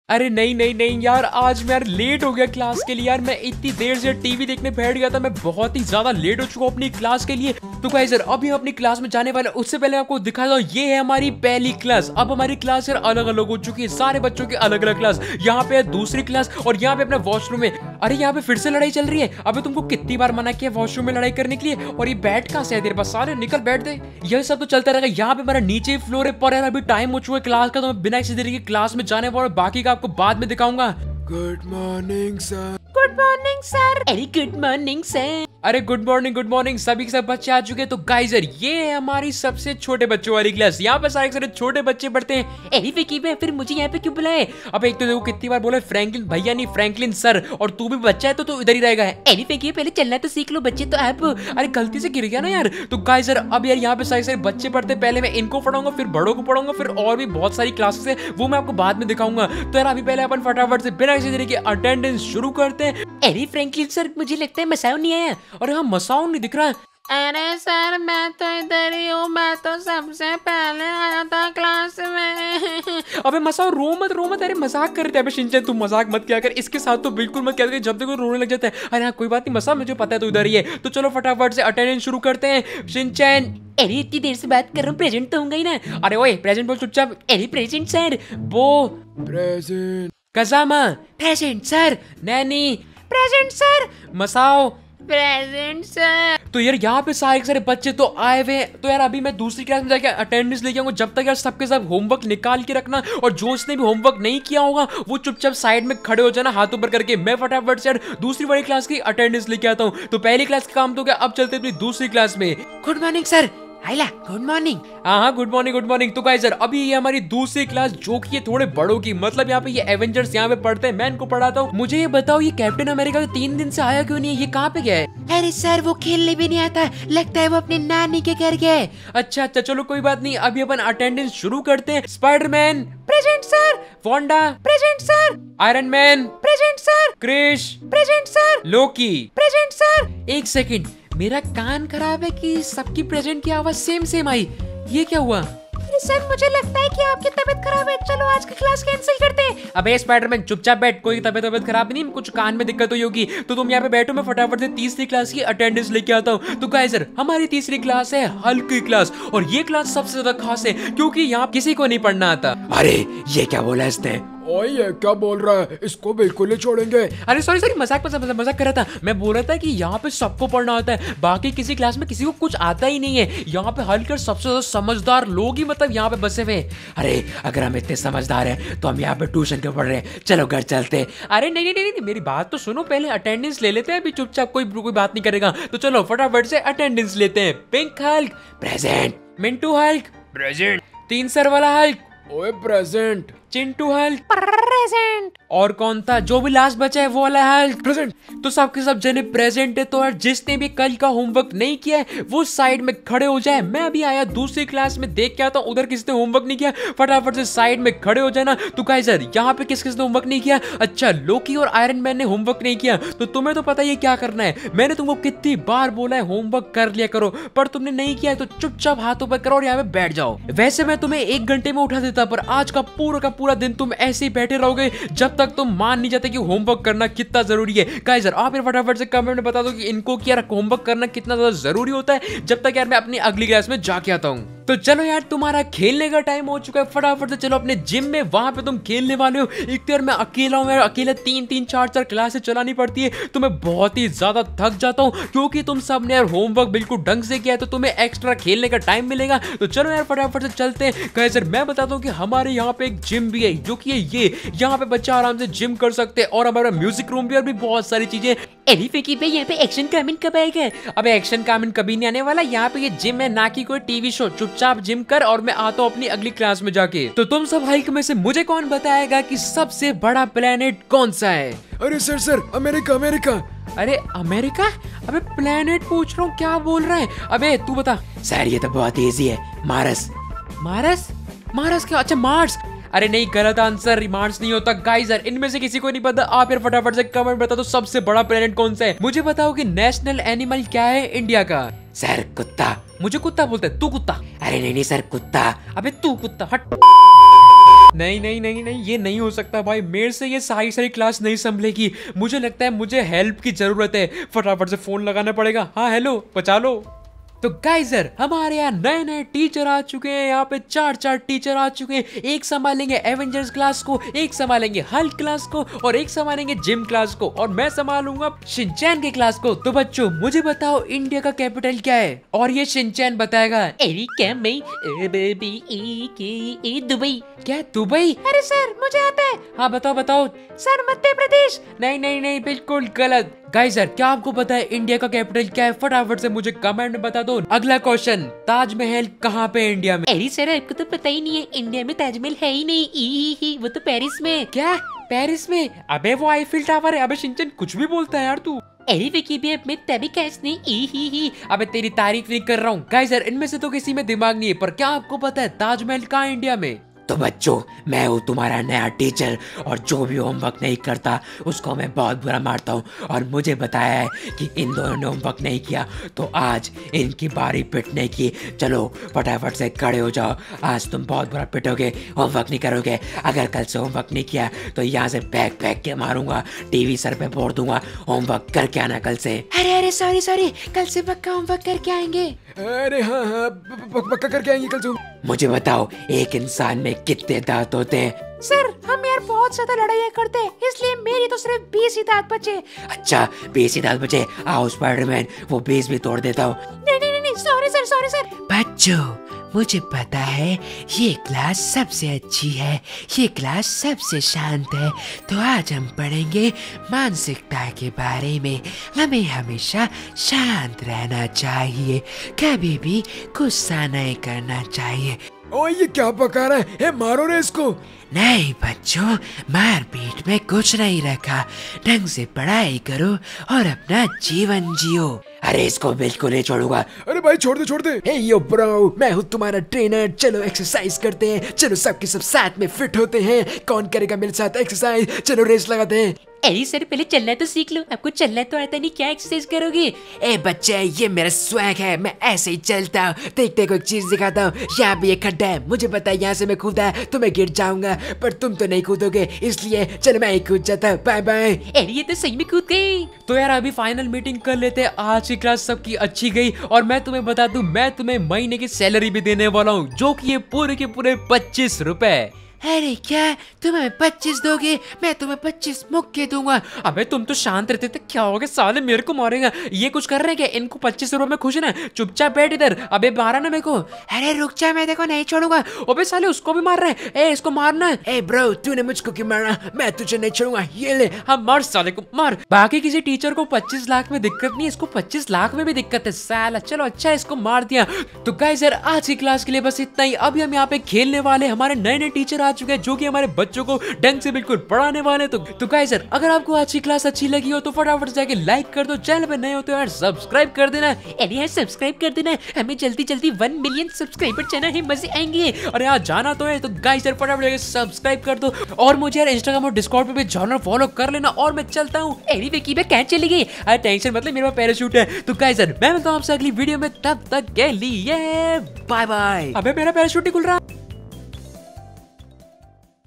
अरे नहीं नहीं नहीं यार, आज मैं यार लेट हो गया क्लास के लिए। यार मैं इतनी देर से टीवी देखने बैठ गया था, मैं बहुत ही ज्यादा लेट हो चुका हूँ अपनी क्लास के लिए। तो गाइस यार अभी हम अपनी क्लास में जाने वाले, उससे पहले आपको दिखा दो, ये है हमारी पहली क्लास। अब हमारी क्लास यार अलग अलग हो चुकी है, सारे बच्चों की अलग अलग क्लास। यहाँ पे है दूसरी क्लास और यहाँ पे अपना वॉशरूम है। अरे यहाँ पे फिर से लड़ाई चल रही है। अबे तुमको कितनी बार मना किया वॉशरूम में लड़ाई करने के लिए? और ये बैठ कहाँ से है तेरे पास? सारे निकल बैठ दे। यह सब तो चलता रहेगा। यहाँ पे हमारा नीचे फ्लोर है, पर यार अभी टाइम हो चुका है क्लास का, तो मैं बिना किसी देरी के क्लास में जाने वाला, बाकी का आपको बाद में दिखाऊंगा। Good morning sir. Good morning sir. अरे गुड मॉर्निंग सर। अरे गुड मॉर्निंग सभी के सब बच्चे आ चुके हैं। तो गाइस यार ये है हमारी सबसे छोटे बच्चों वाली क्लास। यहाँ पे सारे छोटे बच्चे पढ़ते हैं। अरे विकी भाई, फिर मुझे यहाँ पे क्यों बुलाए? अब एक तो देखो कितनी बार बोले फ्रैंकलिन भैया नहीं फ्रैंकलिन सर, और तू भी बच्चा है तो तू इधर ही रहेगा। अरे विकी, पहले चलना तो सीख लो बच्चे तो आप। अरे गलती से गिर गया ना यार। तो गाइस यार अब यार यहाँ पे सारे बच्चे पढ़ते हैं। पहले मैं इनको पढ़ाऊंगा, फिर बड़ों को पढ़ाऊंगा, फिर और भी बहुत सारी क्लासेस है, वो मैं आपको बाद में दिखाऊंगा। तो यार अभी पहले अपन फटाफट से बिना किसी तरीके की अटेंडेंस शुरू करते हैं। अरे फ्रैंकलिन सर, मुझे लगता है मसाओ नहीं आया। और हाँ मसाओ नहीं दिख रहा है। अरे सर मैं तो इधर ही हूँ, मैं तो सबसे पहले आया था क्लास में। अबे मसाओ रो मत। अरे मजाक कर रहे थे। अबे शिनचैन तू मजाक मत किया कर, इसके साथ तो बिल्कुल मत किया कर, जब देखो रोने लग जाता है। अरे हाँ कोई बात नहीं मसाओ, मुझे पता है तू इधर ही है। तो चलो फटाफट से अटेंडेंस शुरू करते हैं। शिनचैन अरे इतनी देर से बात कर रहा हूँ, प्रेजेंट तो होंगे ही ना। अरे ओए प्रेजेंट बोल चुपचाप। अरे प्रेजेंट सर। वो present. Kazama present sir. Nene present sir. Masao present sir. तो यार यहाँ पे सारे बच्चे तो आए हुए हैं। तो यार अभी मैं दूसरी क्लास में जाके अटेंडेंस लेके आऊंगा। जब तक यार सबके सब होमवर्क निकाल के रखना, और जो इसने भी होमवर्क नहीं किया होगा वो चुपचाप साइड में खड़े हो जाना हाथ ऊपर करके। मैं फटाफट से यार दूसरी वाली क्लास की अटेंडेंस लेके आता हूँ। तो पहली क्लास का काम तो क्या, अब चलते अपनी दूसरी क्लास में। Good morning sir. आइला गुड मॉर्निंग। हाँ गुड मॉर्निंग। तो गाइस यार अभी ये हमारी दूसरी क्लास जो कि है थोड़े बड़ों की, मतलब यहाँ पे ये एवेंजर्स यहाँ पे पढ़ते हैं, मैं इनको पढ़ाता हूँ। मुझे ये बताओ ये कैप्टन अमेरिका 3 दिन से आया क्यों नहीं है? ये कहाँ पे गया है? अरे सर वो खेलने भी नहीं आता, लगता है वो अपने नानी के घर गया है। अच्छा चलो कोई बात नहीं, अभी अपन अटेंडेंस शुरू करते हैं। Spiderman present sir. Wanda present sir. Iron Man present sir. Krish present sir. Loki present sir. एक सेकंड, मेरा कान खराब है कि सबकी प्रेजेंट की आवाज सेम आई? ये क्या हुआ? अरे सर मुझे लगता है कि आपकी तबीयत खराब है, चलो आज की क्लास कैंसिल करते हैं। अबे स्पाइडरमैन चुपचाप बैठ, कोई तबीयत खराब नहीं, कुछ कान में दिक्कत हुई होगी। तो तुम यहाँ पे बैठो, मैं फटाफट से तीसरी क्लास की अटेंडेंस लेके आता हूँ। तो गाइस यार हमारी तीसरी क्लास है हल्क की क्लास, और ये क्लास सबसे ज्यादा खास है क्योंकि यहाँ किसी को नहीं पढ़ना आता। अरे ये क्या बोला इसने? ओए ये क्या बोल रहा है? इसको बिल्कुल नहीं छोड़ेंगे। अरे सॉरी मजाक कर रहा था। मैं बोल रहा था कि यहाँ पे सबको पढ़ना आता है, बाकी किसी क्लास में किसी को कुछ आता ही नहीं है। यहाँ पे हल्के सबसे ज्यादा समझदार लोग ही मतलब यहाँ पे बसे हुए। अरे अगर हम इतने समझदार हैं तो हम यहाँ पे ट्यूशन क्यों पढ़ रहे हैं? चलो घर चलते। अरे नहीं, मेरी बात तो सुनो, पहले अटेंडेंस ले लेते हैं, अभी चुपचाप कोई बात नहीं करेगा। तो चलो फटाफट से अटेंडेंस लेते हैं। Pink Hulk present. Mintu Hulk present. 3 sir वाला हल्क ओए प्रेजेंट। Chintu Hulk present. और कौन था जो भी लास्ट बचा है वो वाला हल्क प्रेजेंट। तो सबके सब जने प्रेजेंट है। तो यार जिसने भी कल का होमवर्क नहीं किया है वो साइड में खड़े हो जाए। मैं अभी आया दूसरी क्लास में, देख के आता हूँ उधर किसने होमवर्क नहीं किया, फटाफट से साइड में खड़े हो जाना। तो गाइस यार यहाँ पे किसने होमवर्क नहीं किया? अच्छा लोकी और आयरन मैन ने होमवर्क नहीं किया। तो तुम्हें तो पता ही क्या करना है, मैंने तुमको कितनी बार बोला है होमवर्क कर लिया करो, पर तुमने नहीं किया है। तो चुपचाप हाथों पर करो और यहाँ पे बैठ जाओ। वैसे मैं तुम्हें 1 घंटे में उठा देता, पर आज का पूरा दिन तुम ऐसे ही बैठे रहोगे जब तक तुम मान नहीं जाते कि होमवर्क करना कितना जरूरी है। गाइस यार आप फटाफट से कमेंट में बता दो कि इनको कि यार होमवर्क करना कितना ज्यादा जरूरी होता है, जब तक यार मैं अपनी अगली क्लास में जाके आता हूँ। तो चलो यार तुम्हारा खेलने का टाइम हो चुका है, फटाफट से चलो अपने जिम में, वहां पे तुम खेलने वाले हो। एक तो यार मैं अकेला हूँ यार, अकेला 3 4 क्लासेस चलानी पड़ती है, तो मैं बहुत ही ज्यादा थक जाता हूँ। क्योंकि तुम सब ने यार होमवर्क बिल्कुल ढंग से किया है, तो तुम्हें एक्स्ट्रा खेलने का टाइम मिलेगा। तो चलो यार फटाफट से चलते हैं। गाइस यार मैं बता दूं कि हमारे यहाँ पे एक जिम भी है, जो कि ये यहाँ पे बच्चे आराम से जिम कर सकते हैं, और हमारा म्यूजिक रूम भी, और भी बहुत सारी चीजें। अरे फिकी भाई, यहाँ पे एक्शन कमेंट कब आएगा? अबे एक्शन कमेंट कभी नहीं आने वाला, यहाँ पे ये जिम है ना कि कोई टीवी शो। चुपचाप जिम कर और मैं आता हूँ अपनी अगली क्लास में जाके। तो तुम सब हल्क में से मुझे कौन बताएगा कि सबसे बड़ा प्लेनेट कौन सा है? अरे सर अमेरिका। अरे अमेरिका? अबे प्लेनेट पूछ रहा हूँ, क्या बोल रहा है? अबे तू बता। सर ये तो बहुत इजी है, मार्स। मार्स क्या? अच्छा मार्स। अरे नहीं, गलत आंसर, मार्स नहीं होता। गाइस यार इनमें से किसी को नहीं पता, आप यार फटाफट से कमेंट बता दो सबसे बड़ा प्लेनेट कौन सा है। मुझे बताओ कि नेशनल एनिमल क्या है इंडिया का? सर कुत्ता। मुझे कुत्ता बोलता है, तू कुत्ता? अरे नहीं सर कुत्ता। अबे तू कुत्ता, हट। नहीं नहीं नहीं नहीं, ये नहीं हो सकता भाई, मेरे से ये सारी सारी क्लास नहीं संभलेगी। मुझे लगता है मुझे हेल्प की जरूरत है, फटाफट से फोन लगाना पड़ेगा। हाँ हेलो, बचा लो। तो गाइजर हमारे यहाँ नए नए टीचर आ चुके हैं, यहाँ पे चार टीचर आ चुके हैं। एक संभालेंगे एवेंजर्स क्लास को, एक संभालेंगे हल्क क्लास को और एक संभालेंगे जिम क्लास को, और मैं संभालूंगा शिनचैन के क्लास को। तो बच्चों मुझे बताओ इंडिया का कैपिटल क्या है? और ये शिनचैन बताएगा। दुबई। क्या दुबई? अरे सर मुझे आता है। हाँ बताओ बताओ। सर मध्य प्रदेश। नहीं नहीं नहीं, बिल्कुल गलत। गाइजर क्या आपको पता है इंडिया का कैपिटल क्या है? फटाफट से मुझे कमेंट में बता दो। अगला क्वेश्चन, ताजमहल कहाँ पे है इंडिया में? अरे सर आपको तो पता ही नहीं है, इंडिया में ताजमहल है ही नहीं। ही वो तो पेरिस में। क्या पेरिस में? अबे वो आईफिल टावर है। अबे शिनचैन कुछ भी बोलता है यार तू। अरे विकी भी अब में तभी कैस नहीं। ही अबे तेरी तारीफ नहीं कर रहा हूँ। गाइजर इनमें से तो किसी में दिमाग नहीं है, पर क्या आपको पता है ताजमहल कहाँ है इंडिया में? तो बच्चों मैं हूँ तुम्हारा नया टीचर, और जो भी होमवर्क नहीं करता उसको मैं बहुत बुरा मारता हूँ। और मुझे बताया है कि इन दोनों ने होमवर्क नहीं किया, तो आज इनकी बारी पिटने की। चलो फटाफट से खड़े हो जाओ, आज तुम बहुत बुरा पिटोगे, होमवर्क नहीं करोगे। अगर कल से होमवर्क नहीं किया तो यहाँ से बैग फेंक के मारूंगा, टीवी सर पे फोड़ दूंगा। होमवर्क करके आना कल से। अरे सॉरी, कल से पक्का होमवर्क करके आएंगे। अरे हाँ पक्का करके आएंगे कल से। मुझे बताओ एक इंसान में कितने दांत होते हैं? सर हम यार बहुत ज्यादा लड़ाइयाँ करते हैं, इसलिए मेरी तो सिर्फ 20 ही दांत बचे। अच्छा 20 ही दांत बचे? आओ स्पाइडरमैन वो 20 भी तोड़ देता हूँ। नहीं सॉरी सर। बच्चों मुझे पता है ये क्लास सबसे अच्छी है, ये क्लास सबसे शांत है, तो आज हम पढ़ेंगे मानसिकता के बारे में। हमें हमेशा शांत रहना चाहिए, कभी भी गुस्सा नहीं करना चाहिए। ओए ये क्या पका रहा है? मारो रे इसको। नहीं बच्चों, मारपीट में कुछ नहीं रखा, ढंग से पढ़ाई करो और अपना जीवन जियो। अरे इसको बिल्कुल नहीं छोड़ूंगा। अरे भाई छोड़ दे। हे यो ब्रो, मैं हूँ तुम्हारा ट्रेनर। चलो एक्सरसाइज करते हैं, चलो सबके सब साथ में फिट होते हैं। कौन करेगा मेरे साथ एक्सरसाइज? चलो रेस लगाते हैं। अरे सर पहले चलना तो सीख लो, आपको चलना तो आता नहीं, क्या एक्सरसाइज करोगे? ए बच्चे ये मेरा स्वैग है, मैं ऐसे ही चलता हूँ। देखते को एक चीज दिखाता हूँ, यहाँ भी एक खड्डा है, मुझे पता है यहाँ से मैं कूदा तो मैं गिर जाऊंगा, पर तुम तो नहीं कूदोगे, इसलिए चलो मैं ही कूद जाता हूँ। Bye bye. अरे ये तो सही में कूद गई। तो यार अभी फाइनल मीटिंग कर लेते हैं। आज की क्लास सबकी अच्छी गई, और मैं तुम्हें बता दूं मैं तुम्हें महीने की सैलरी भी देने वाला हूँ, जो कि ये पूरे के पूरे 25 रुपए। अरे क्या तुम्हें 25 दोगे? मैं तुम्हें 25 मुक्के दूंगा। अबे तुम तो शांत रहते थे, क्या हो गया? साले मेरे को मारेगा। ये कुछ कर रहे हैं क्या? इनको 25 रुपए में खुश है ना? चुपचाप बैठ इधर। अबे मारा ना मेरे को। अरे रुक जा, मैं देखो नहीं छोड़ूंगा। अबे साले उसको भी मार रहे हैं। ए इसको मारना। ए ब्रो तूने मुझको क्यों मारा? मैं तुझे नहीं छोड़ूंगा, ये ले। हम मार साले को मार। बाकी किसी टीचर को 25 लाख में दिक्कत नहीं, इसको 25 लाख में भी दिक्कत है साला। चलो अच्छा इसको मार दिया। तो गाइस यार आज की क्लास के लिए बस इतना ही। अभी हम यहाँ पे खेलने वाले, हमारे नए नए टीचर आ चुके हैं जो कि हमारे बच्चों को ढंग से बिल्कुल पढ़ाने वाले। तो गाइस यार अगर आपको आज की क्लास अच्छी लगी हो तो फटाफट जाके लाइक कर दो, चैनल पे नए हो तो यार सब्सक्राइब कर देना। अरे यार सब्सक्राइब कर देना, हमें जल्दी 1 मिलियन सब्सक्राइबर चाहिए है, मजे आएंगे। और यहाँ जाना तो है, तो गाइस यार फटाफट जाके सब्सक्राइब कर दो, और मुझे यार इंस्टाग्राम और डिस्कॉर्ड पे भी जाना, फॉलो कर लेना। और मैं चलता हूँ। अरे विकी मैं क्या चली गई? अरे टेंशन मतलब मेरे पास पैराशूट है। तो गाइस यार मैं मिलता हूँ आपसे अगली वीडियो में, तब तक के लिए बाय बाय। अबे मेरा पैराशूट ही खुल रहा है।